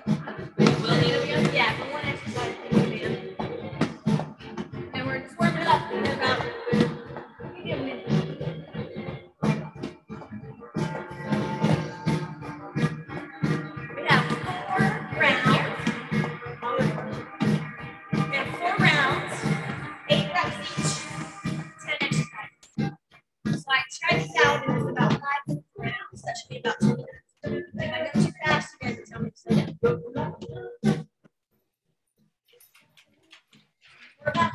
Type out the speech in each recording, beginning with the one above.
We'll need to be yeah, for one exercise. And we're just warming it up in about maybe a minute. We have 4 rounds. We have 4 rounds, 8 reps each, 10 exercises. So I tried this out, and it's about 5 rounds. That should be about 2 minutes. If I go too fast, you guys will tell me to slow down. We're back.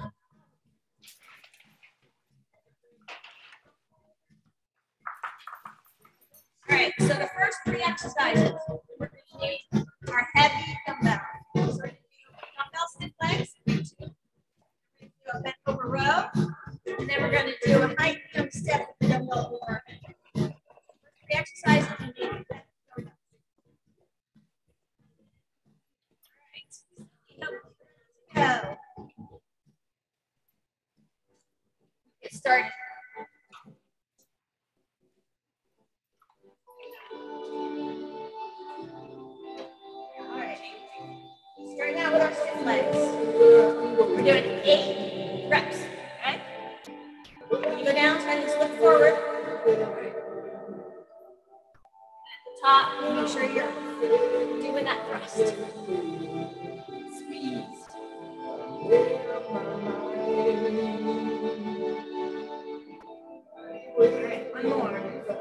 All right, so the first 3 exercises we're going to use are heavy dumbbell. So we're going to do dumbbell stiff legs. We're going to do a bent over row, and then we're going to do a high jump step with the dumbbell over our head. The exercises we need is that dumbbell. All right, go. Get started. All right. Starting out with our stiff legs. We're doing 8 reps. Okay? When you go down, try to just look forward. At the top, make sure you're doing that thrust. Squeeze. All right, one more.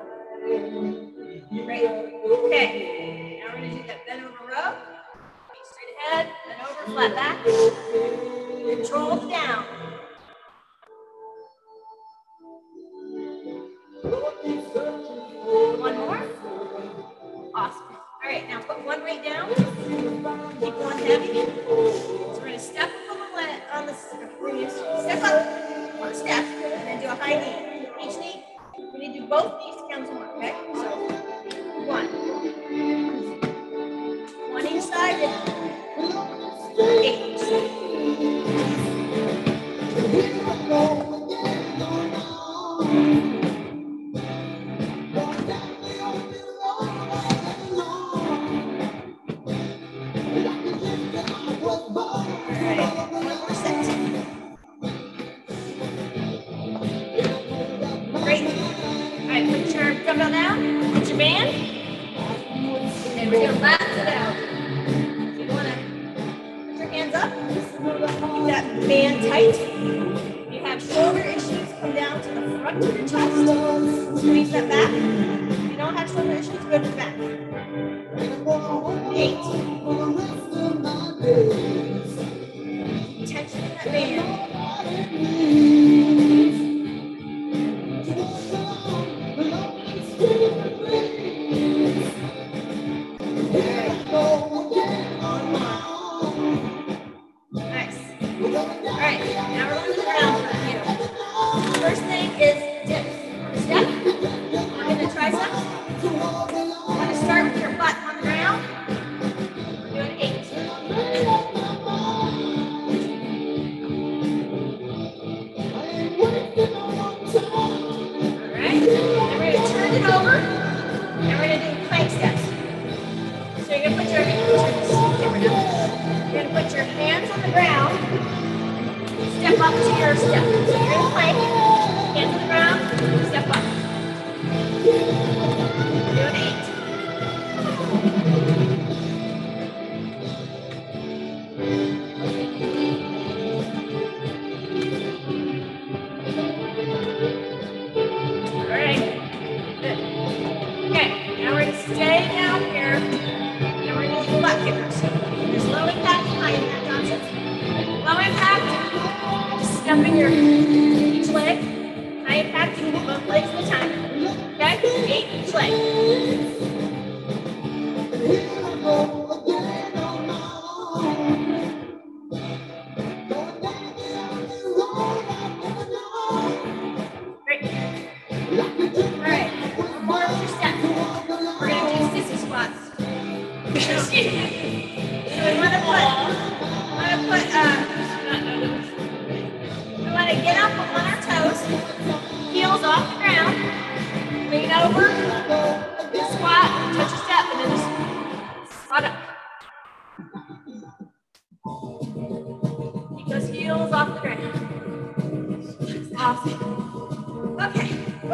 Great. Okay. Now we're going to do that bend over row. Feet straight ahead, bend over, flat back. Control the down. One more. Awesome. All right, now put one weight down. Keep one heavy. So we're going to step up on the step up on the step, and then do a high knee. Each knee, we need to do both knees to count to 1. Okay? So 1. 1 each side, and 8 each side. Dumbbell down, put your band, and we're going to laps it out. So you want to put your hands up, keep that band tight. If you have shoulder issues, come down to the front of your chest, squeeze that back. If you don't have shoulder issues, go to the back. 8. Tension in that band.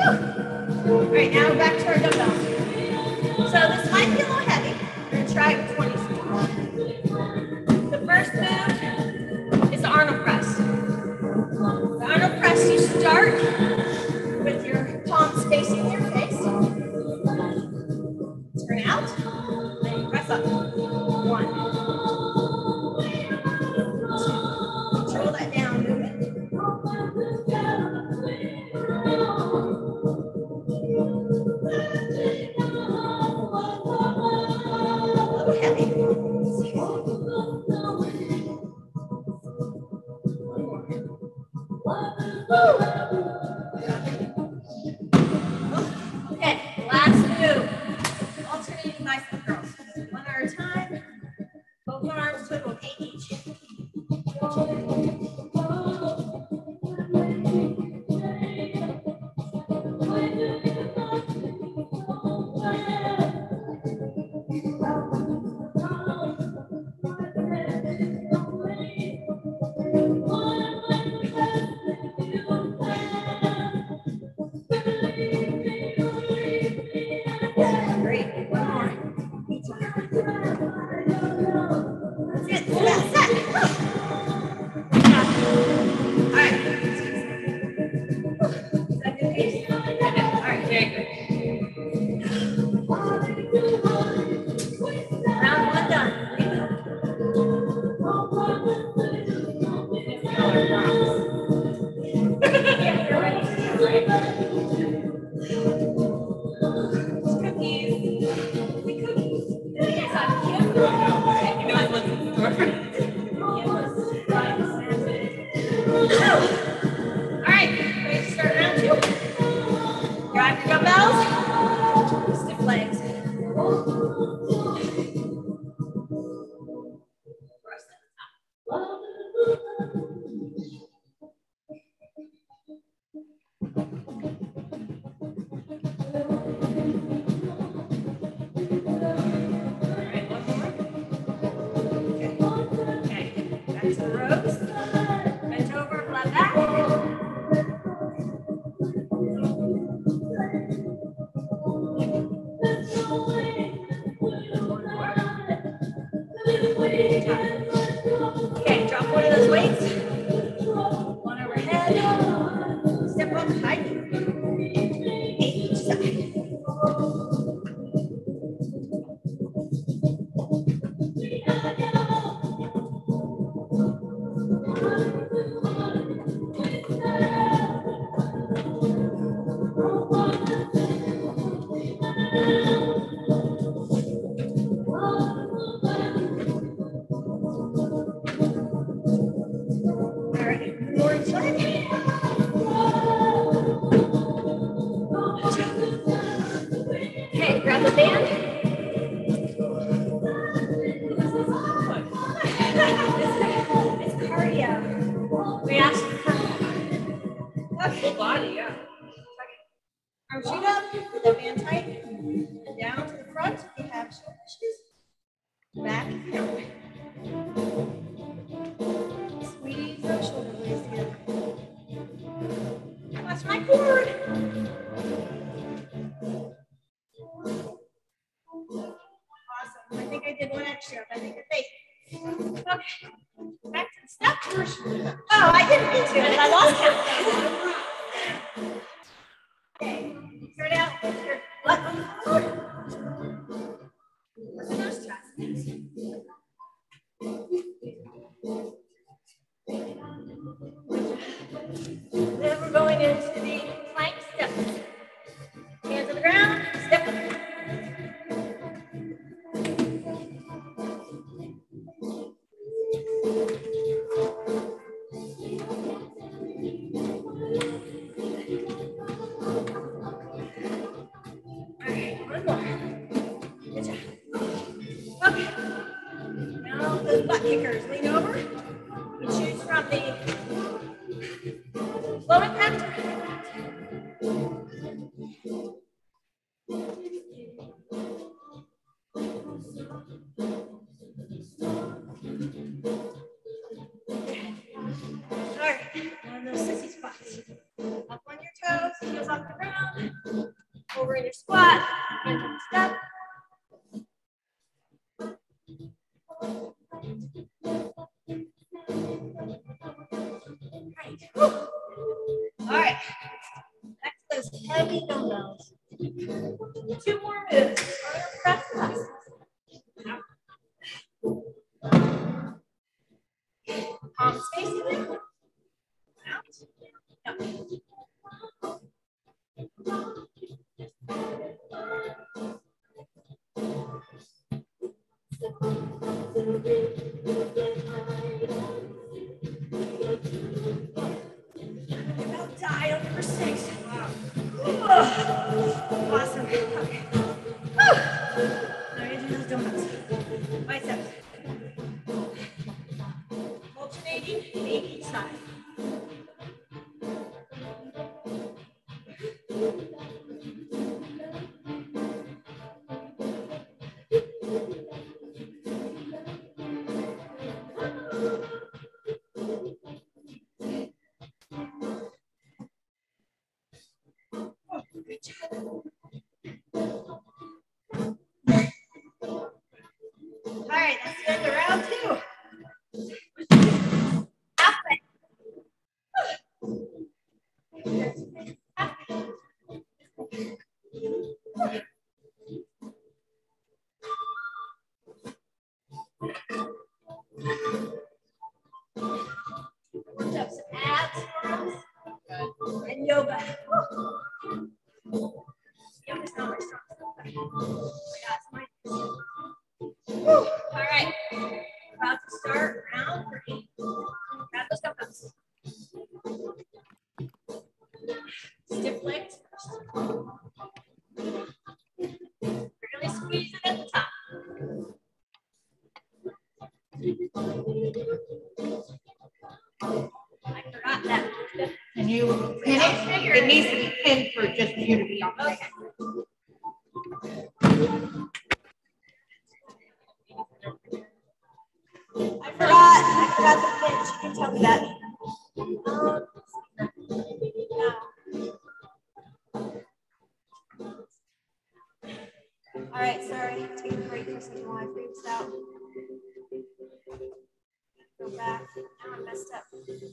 All right, now we're back to our dumbbells. So this might be a little heavy. We're going to try it with 20 squats. The first move is the Arnold press. The Arnold press, you start with your palms facing your face. Turn out, then you press up. 1, 2. Control that down movement. Heavy. Okay, last move. Alternating bicep curls. One at a time. Both arms total 8 each. Great. One more. That's it. That's it. All right. Is that good pace? All right, very good. Round 1 done. Yeah, you're ready. Alright, ready to start round 2. Grab your dumbbells, stiff legs. Okay, drop one of those weights. One overhead. Step up high. 8 each side. Okay, grab the band. It's cardio. We asked for cardio. Okay. Full body, yeah. Arm shoot up, with the band tight, and down to the front. If you have shoulder issues, back down. Squeeze those shoulder blades together. Watch my cord. Awesome. I think I did one extra. I think it's 8. Okay. Back to the step. Oh, I didn't mean to, and I lost count. Okay. Start out with your butt on the floor. First try. Then we're going into the plank step. Hands on the ground, step up. All right, one more. Good job. Okay. Now those butt kickers, lean over. You choose from the low impact or high impact. All right, one of those sissy spots. Up on your toes, heels off the ground. right. Back to those heavy dumbbells. 2 more moves. Press ups. Palms facing it. Out. Up. About die on number 6. Wow. Awesome. Okay. Now you're gonna do those dumbbells. Biceps. Alternating, 8 each side. Good job. All right, that's the end of round 2. Halfway. Push-ups, abs, arms, and yoga. Yoga's not my strong suit. All right, about to start round 3. Grab those dumbbells. Stiff legs first. Really squeeze it at the top. I forgot that. Can you pin it? It needs to be pinned for just you to be on. Okay. I forgot the pinch. You can tell me that. All right, sorry. Take a break for a second while I figure this out. Go back. Now I'm messed up.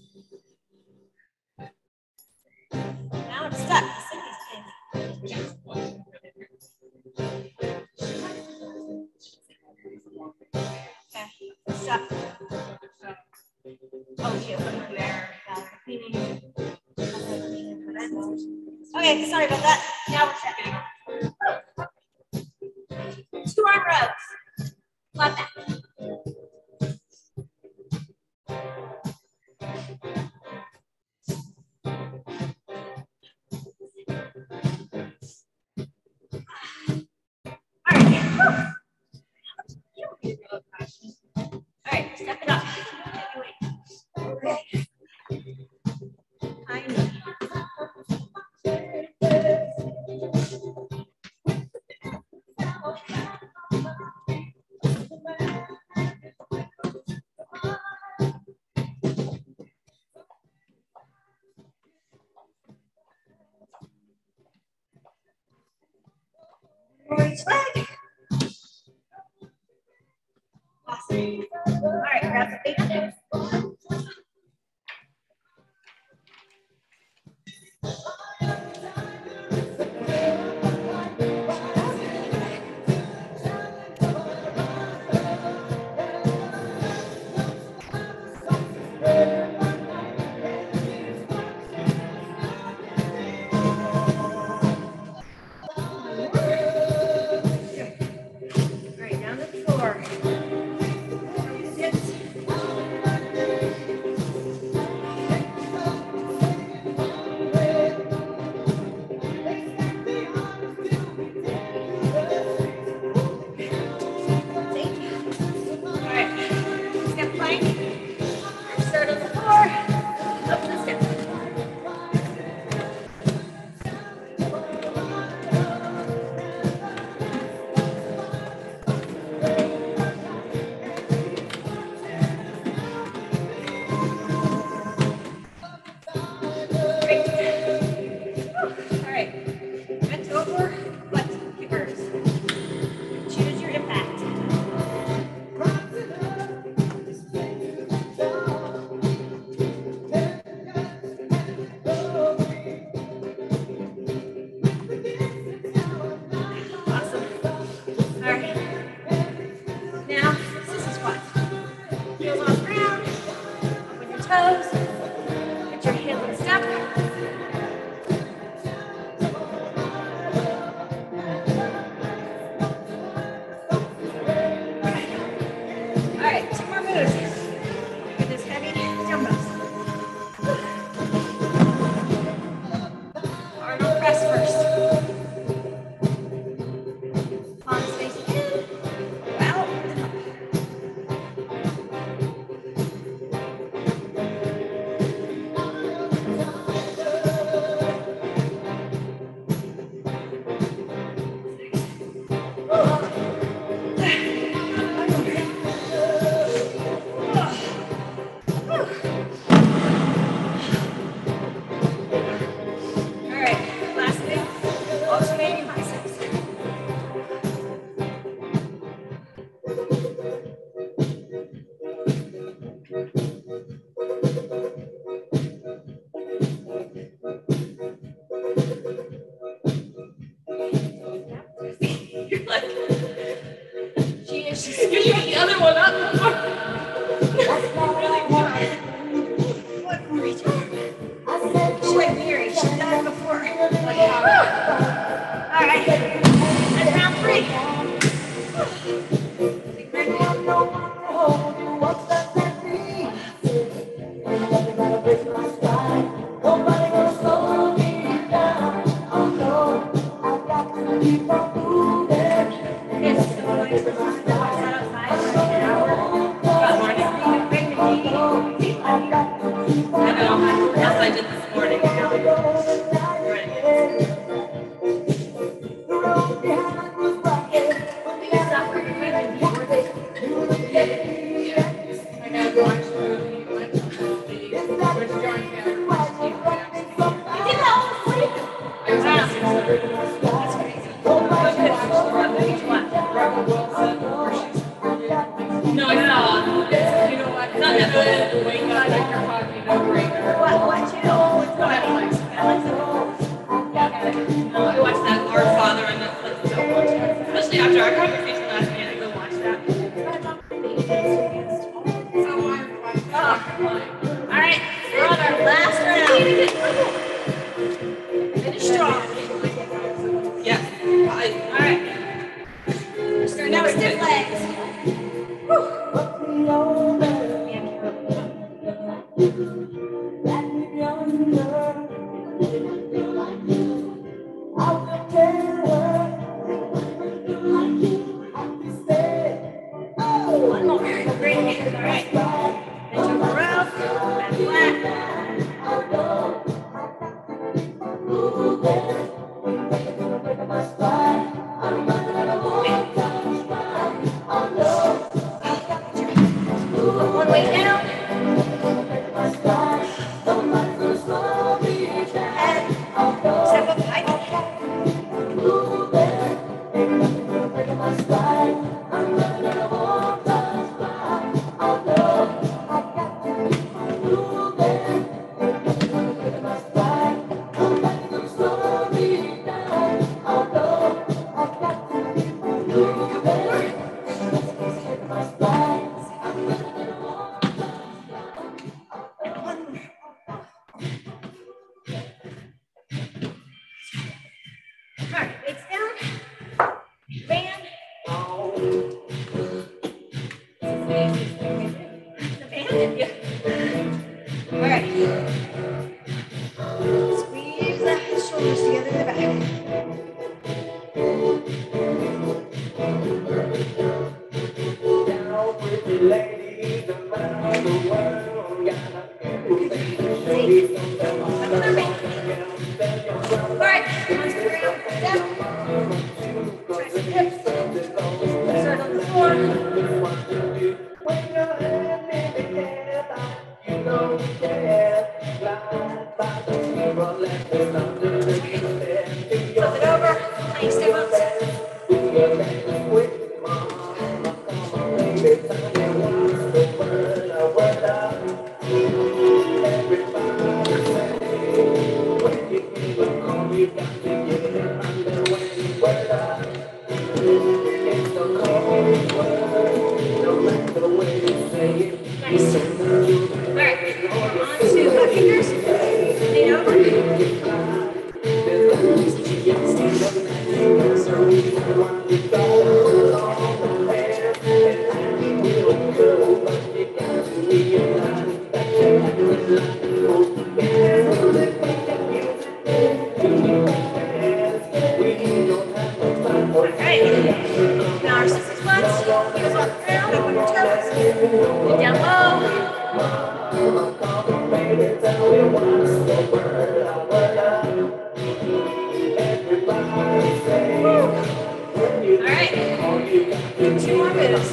Now I'm stuck. Cindy's pinned. Okay, stuck. Oh, shit. There. Okay, sorry about that. Now we're checking. 2 arm rows. Flat back. All right, step it up. Okay. Each leg. Awesome. All right, grab the big thing. All right, down to the floor. Hips. toes. Get your hands on step. All right, 2 more moves. With this heavy dumbbells. Arnold press first. Palms facing in, out, and up. All right, last thing, alternating biceps. You're like, she's scooting the other one up. Really trying. What retard. She's like Mary, she's done it before. Like, all right, that's round 3. As I did this morning. No, I saw. You know what? Not that good. Wake up like you're talking over it. What channel? Netflix. I watched that Our Father on Netflix so much. Especially after our conversation last night, I go watch that. All right, we're on our last round. Finish strong. Yes. All right. Start now with stiff legs. Woo. One more. Great. All right. And jump around. Back flat. One way down. And step up high. Down low. All right. 2 more moves.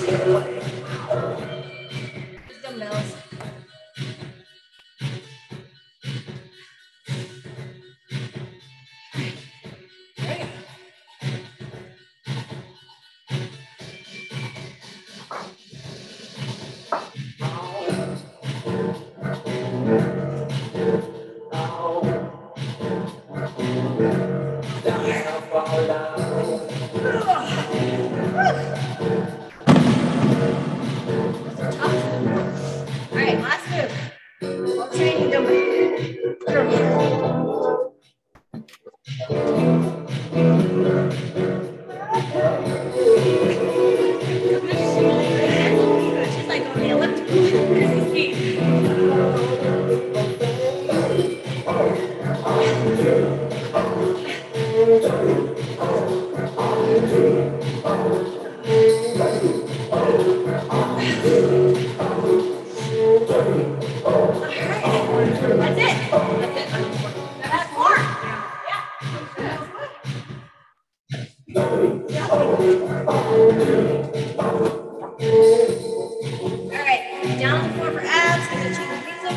Just dumbbells. All right, last move. Alternating dumbbell. She's like on the elliptical. That's it. That's more. Yeah. All right. Down on the floor for abs. I'm going to change the music.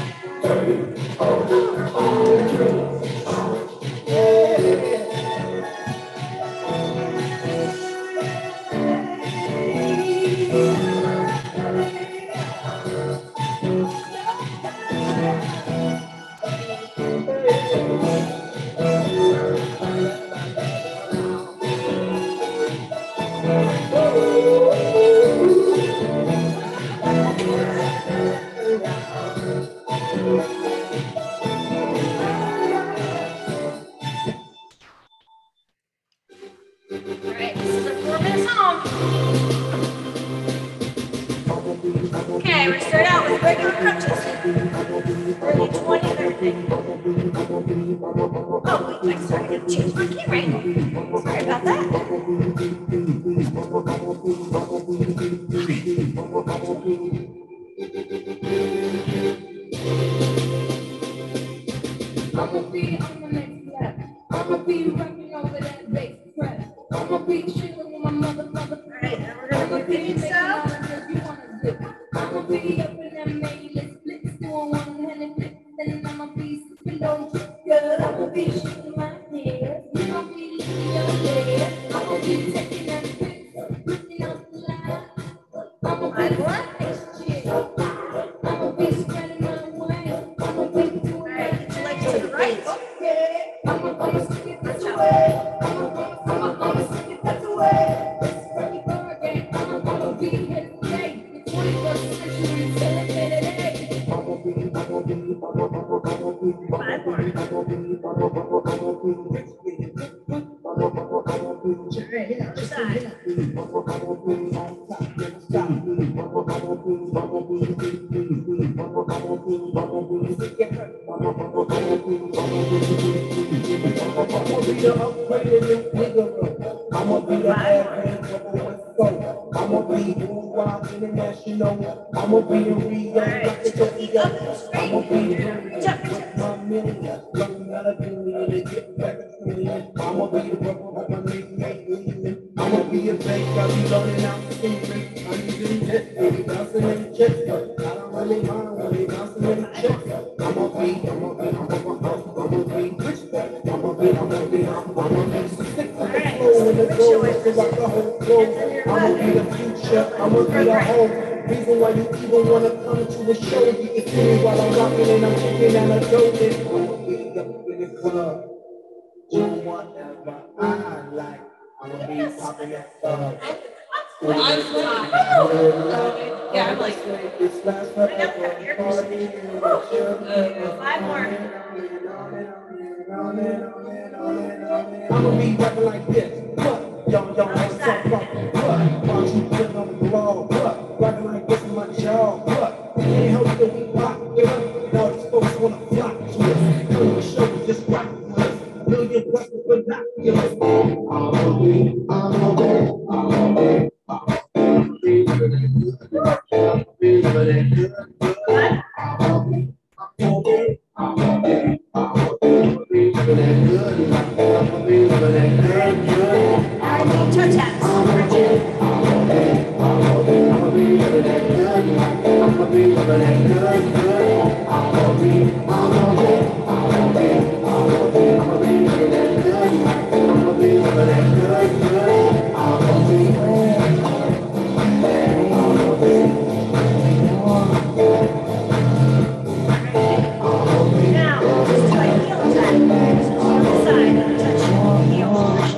Alright, this is our 4 minutes home. Okay, we're gonna start out with regular crunches. We're gonna do 20 of everything. Oh, wait, I started to change my key right. Sorry about that. I'ma be on the next lap. I'ma be rocking over that bass press. I'ma be chilling with my mother. Alright, now we're gonna do Indian style. I'ma be up in that main splits, doing one-handed flips, and I'ma be sipping on good. I'ma be shaking my head. I'ma be lifting your leg. I'ma be taking that pics, looking out the line. I'ma be this chick. I'ma be spreading my wings. I'ma be doing Alright, get your legs to the right. I'ma be singing this way. I'ma sing it that way. This is Frankie Burger. I'ma be here today. The 21st century celebrated day. 5 more. Other side. I'ma be the airplane for the West Coast. I'ma be worldwide international. I'ma be in Rio. Alright, feet up and straight. I'ma be Jump. my million. Young melody, get back to me. I'ma be the rubber of my make leaving. I'ma be a fake, I'll be loading out the street. I'm using jet, baby, bouncing in the chest. I don't really mind when they bouncing in the chest. I'ma be rich. I'ma be sick of the flow and the goal is to rock the whole flow. I'ma be the future, I'ma be the whole reason why you even wanna come to a show. You can see me while I'm rocking and I'm kicking and I'm joking. I'ma be up in the club, do whatever I like. I'ma be popping that club. I'm yeah, I'm like, It's last forever. 5 more. I'ma be rapping like this. What? Y'all like something? What? Why don't you put on the wall? What? Rapping like this in my jaw? What? Can't help that we pop it up. Now these folks wanna flock to us. Come on, show me just rock with us. Million questions but not give us. I'ma be Toe taps. Now, just do a heel tap. So on the side, touch heel.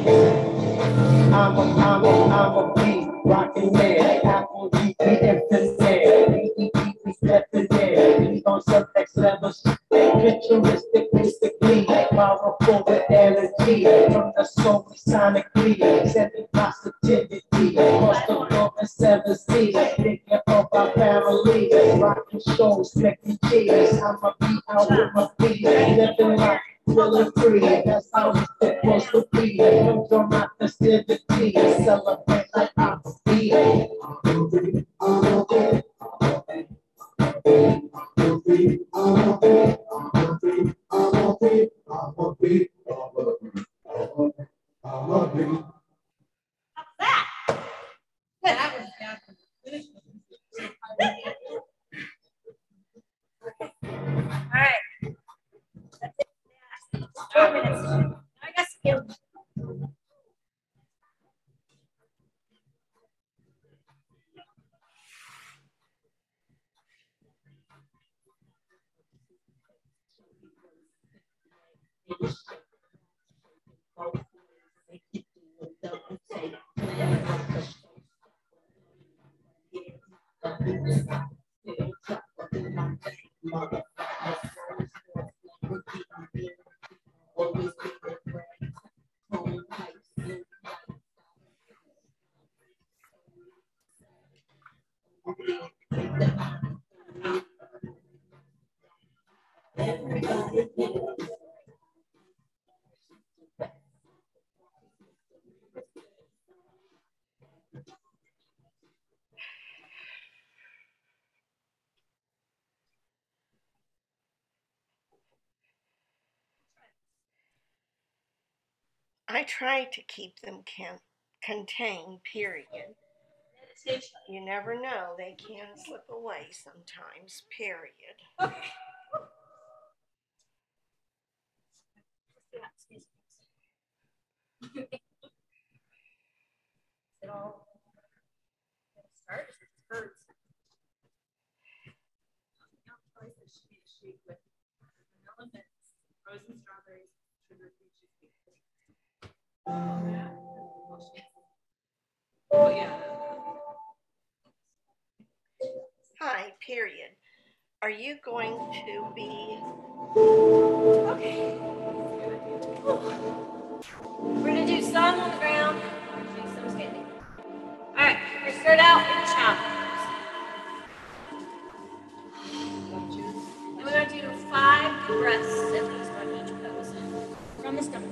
I'm a beat, rockin' man, Apple GP infinite, we steppin' in, we gon' serve next level, futuristic, mystically, powerful with energy, from the soul sonically, sending positivity, across the globe and 7 seas, thinking of our family, rockin' shows, making cheese, I'ma be out with my feet, living life. Feeling free, that's how it's supposed to be. Comes on my festivity, celebrate like I'm free. That was bad. All right. That's it. 4 minutes. Now I got skills. I try to keep them contained, period. You never know, they can slip away sometimes, period. Okay. Is it all start? It hurts. Shake with vanilla mints, frozen strawberries, sugar-free cheesecake. Oh yeah. Hi, period. Are you going to be... Okay. We're going to do some on the ground, do some standing. All right, we're going to start out in challenge. And we're going to do 5 breaths at least on each pose. From the stomach.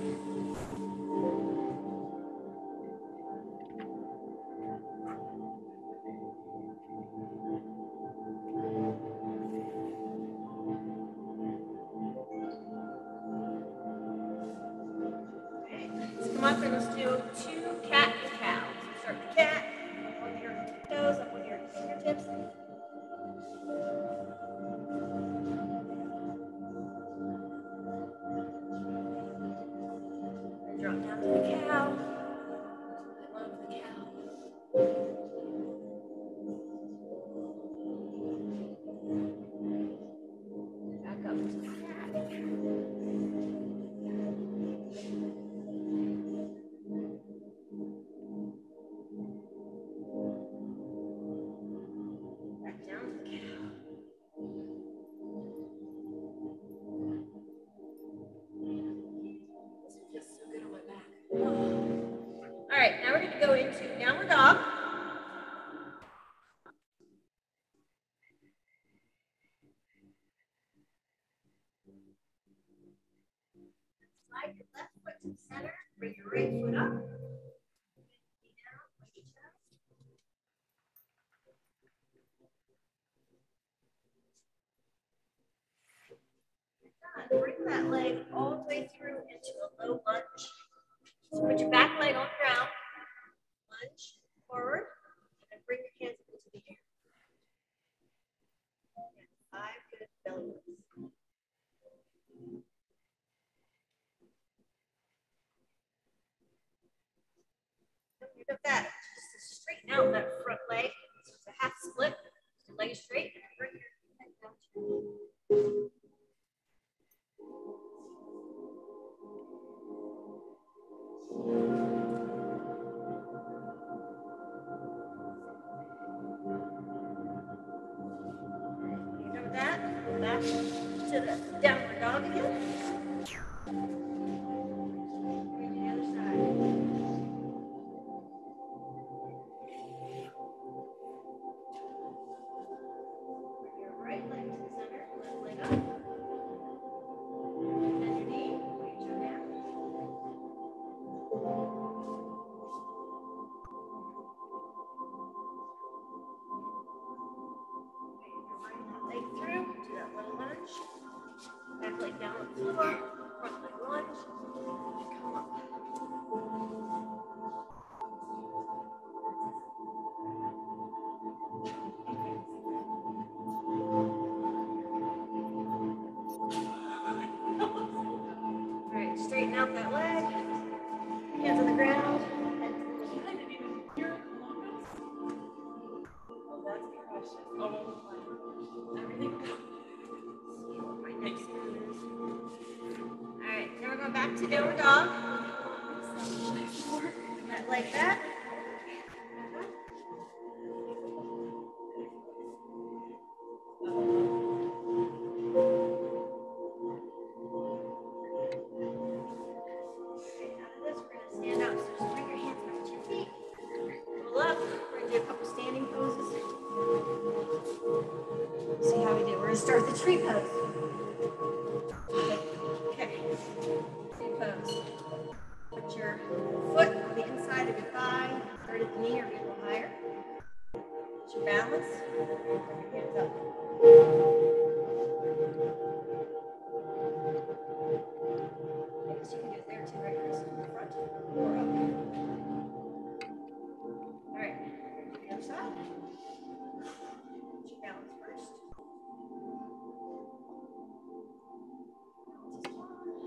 Come up and let's do 2 cat and cow. So start the cat, up on your toes, up on your fingertips. And drop down to the cow. I love the cow. Back up to the cat. Down to the cow. This feels so good on my back. All right, now we're going to go into downward dog. Slide your left foot to the center. Bring your right foot up. Knee down, push your toes. And bring that leg all the way through into a low lunge. So put your back leg on the ground, lunge forward, and bring your hands into the air. And 5 good belly lifts. Look at that. Just to straighten out that front leg. So it's a half split. Your leg is straight, and bring your head down to your knee. You know that? Go back to the downward dog again. Bring the other side. Bring your right leg to the center, left leg up. Bend your knee, reach your hand. Bring that leg through to that little lunge. Back leg down on the floor, front leg lunge. Come up. All right, straighten out that leg. Hands on the ground. Oh, that's precious. Oh, everything. Right next to you. All right, now we're going back to downward dog. Bring that leg back. Stand up. So just bring your hands back to your feet. Roll up. We're going to do a couple standing poses. See how we do. We're going to start with the tree pose. Okay. Tree pose. Put your foot on the inside of your thigh. Start at the knee or a little higher. Get your balance. Bring your hands up. I guess you can do it there too, right, Chris? In the front or up. All right. The other side. Get your balance first. Balance is one.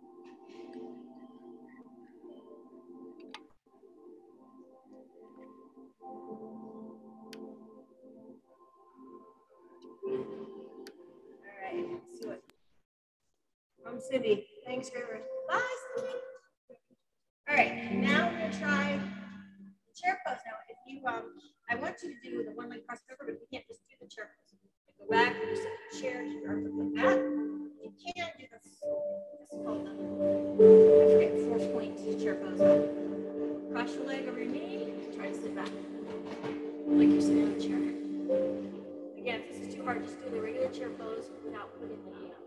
All right. Let's see what. From Sibby. Thanks, River. Bye, Sibby. All right. Now we're going to try the chair pose. Now, if you, I want you to do the one leg cross over, but we can't just do the chair pose. Go back, you sit in the chair, keep your arms up like that. You can do this. This is called the, I forget, 4-point chair pose. Cross your leg over your knee, and try to sit back. Like you're sitting in the chair. Again, if this is too hard, just do the regular chair pose without putting the knee up.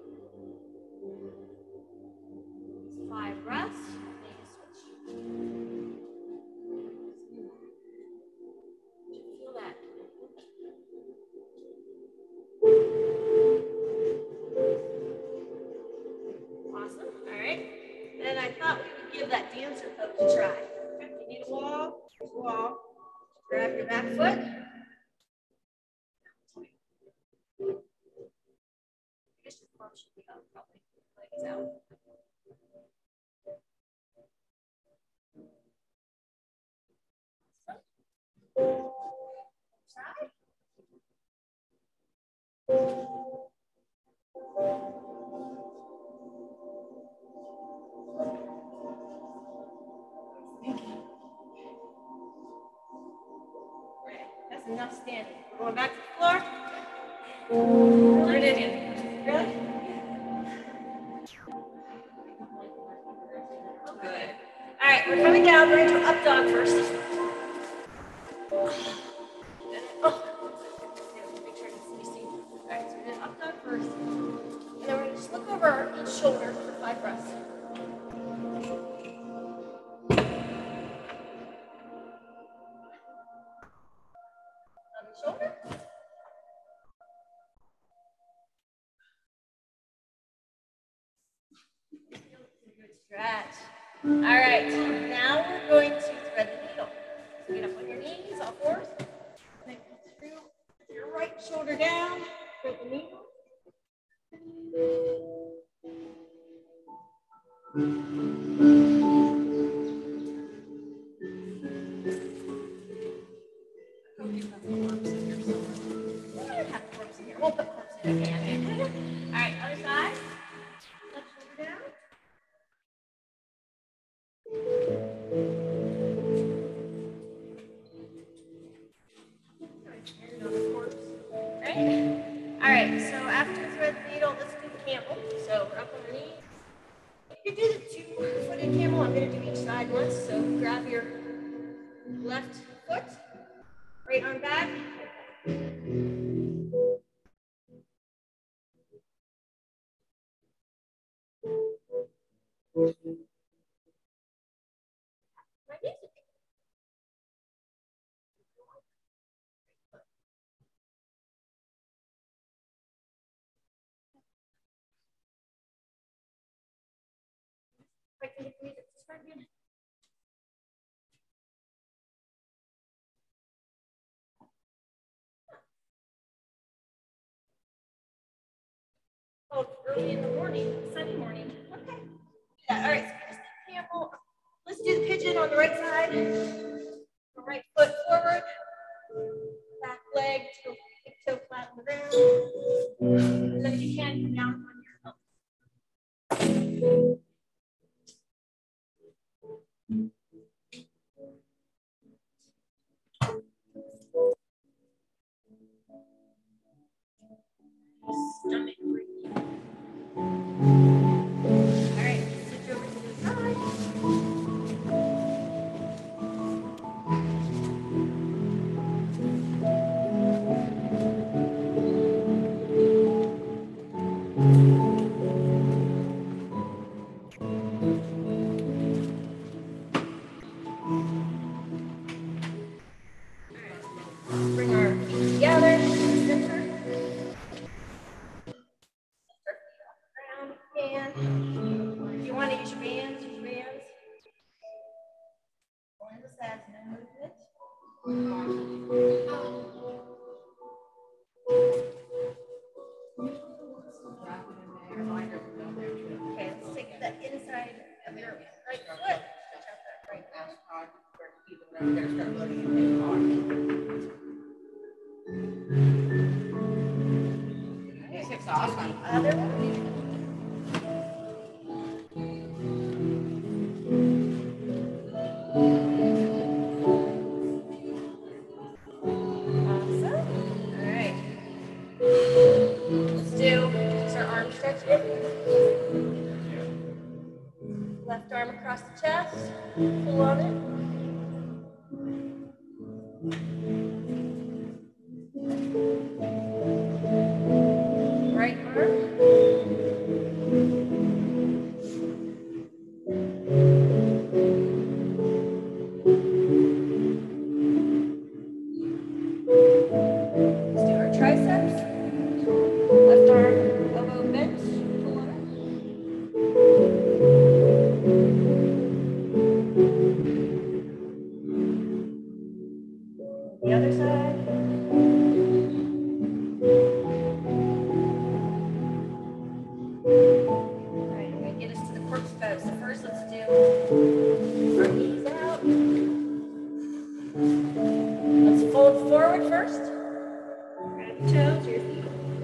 5 breaths. Make a switch. Feel that. Awesome. All right. Then I thought we would give that dancer pose a try. If you need a wall, there's a wall. Grab your back foot. I guess your palm should be up, probably. Legs out. Side. Right. That's enough standing. We're going back to the floor. Really? Really? Oh, good. All right, we're coming down. We're into up dog first. Oh. Make sure you see. All right, so we're going to up dog first. And then we're going to just look over each shoulder for 5 breaths. Other shoulder. Stretch. All right, now we're going to thread the needle. So get up on your knees, all fours. Then come through with your right shoulder down, thread the needle. We'll put corpse in again. All right, other side. Left shoulder down. Right? All right, so after thread the needle, let's do the camel. So we're up on our knees. You do the 2-footed camel. I'm going to do each side once. So grab your left foot, right arm back. Oh, early in the morning, sunny morning. Okay. Yeah, all right, so we just did camel. Let's do the pigeon on the right side. The right foot forward. Back leg, big toe flat on the ground. And then if you can, come down on your elbow. Stomach breathing. All right, switch over to the side. Bring our feet together, center. And if you want to use your bands, use your bands. One this has no movement. Okay, let's take the inside of your right foot. Right now. It's awesome. Other one. Awesome. All right. Let's do just our arm stretch here. Left arm across the chest. Pull on it. Right arm. Let's do our triceps. Left arm, elbow bench. Pull on it. The other side. All right, I'm going to get us to the corpse pose. So first, let's do our knees out. Let's fold forward first. Grab your toes, your feet.